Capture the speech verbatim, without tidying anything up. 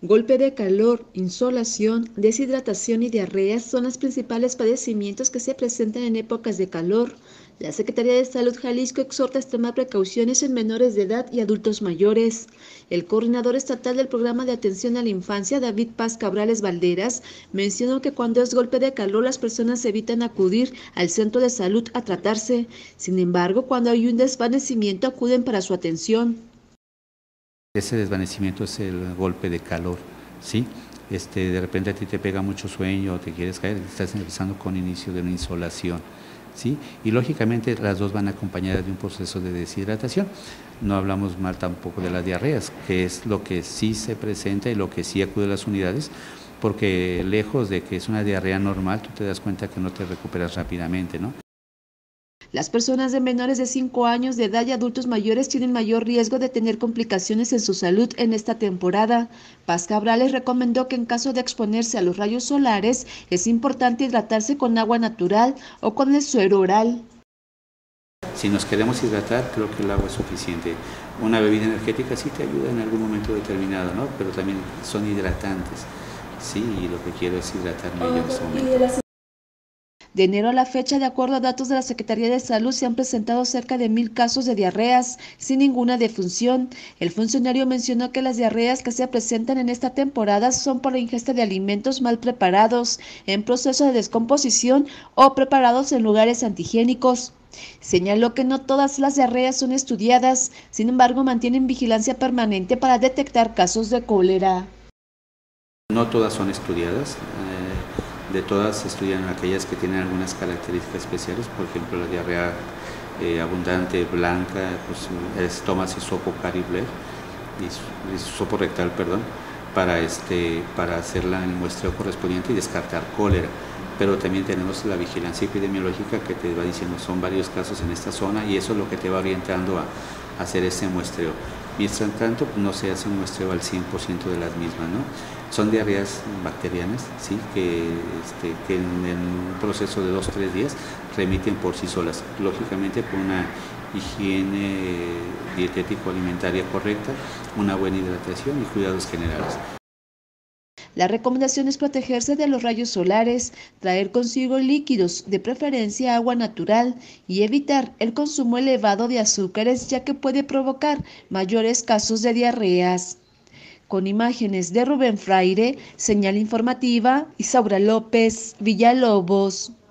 Golpe de calor, insolación, deshidratación y diarreas son los principales padecimientos que se presentan en épocas de calor. La Secretaría de Salud Jalisco exhorta a extremar precauciones en menores de edad y adultos mayores. El coordinador estatal del Programa de Atención a la Infancia, David Paz Cabrales Valderas, mencionó que cuando es golpe de calor las personas evitan acudir al centro de salud a tratarse. Sin embargo, cuando hay un desvanecimiento acuden para su atención. Ese desvanecimiento es el golpe de calor, ¿sí? Este, de repente a ti te pega mucho sueño o te quieres caer, estás empezando con inicio de una insolación, ¿sí? Y lógicamente las dos van acompañadas de un proceso de deshidratación. No hablamos mal tampoco de las diarreas, que es lo que sí se presenta y lo que sí acude a las unidades, porque lejos de que es una diarrea normal, tú te das cuenta que no te recuperas rápidamente, ¿no? Las personas de menores de cinco años de edad y adultos mayores tienen mayor riesgo de tener complicaciones en su salud en esta temporada. Paz Cabrales recomendó que en caso de exponerse a los rayos solares es importante hidratarse con agua natural o con el suero oral. Si nos queremos hidratar, creo que el agua es suficiente. Una bebida energética sí te ayuda en algún momento determinado, ¿no? Pero también son hidratantes, sí, y lo que quiero es hidratarme yo en este momento. De enero a la fecha, de acuerdo a datos de la Secretaría de Salud, se han presentado cerca de mil casos de diarreas, sin ninguna defunción. El funcionario mencionó que las diarreas que se presentan en esta temporada son por la ingesta de alimentos mal preparados, en proceso de descomposición o preparados en lugares antihigiénicos. Señaló que no todas las diarreas son estudiadas, sin embargo mantienen vigilancia permanente para detectar casos de cólera. No todas son estudiadas. De todas se estudian aquellas que tienen algunas características especiales, por ejemplo la diarrea eh, abundante, blanca, pues es, tomas hisopo caribler, hisopo rectal, perdón, para, este, para hacer el muestreo correspondiente y descartar cólera. Pero también tenemos la vigilancia epidemiológica que te va diciendo son varios casos en esta zona y eso es lo que te va orientando a, a hacer ese muestreo. Mientras tanto, no se hace un muestreo al cien por ciento de las mismas, ¿no? Son diarreas bacterianas, ¿sí? que, este, que en, en un proceso de dos o tres días remiten por sí solas, lógicamente por una higiene dietético-alimentaria correcta, una buena hidratación y cuidados generales. La recomendación es protegerse de los rayos solares, traer consigo líquidos, de preferencia agua natural, y evitar el consumo elevado de azúcares, ya que puede provocar mayores casos de diarreas. Con imágenes de Rubén Fraire, señal informativa, Isaura López, Villalobos.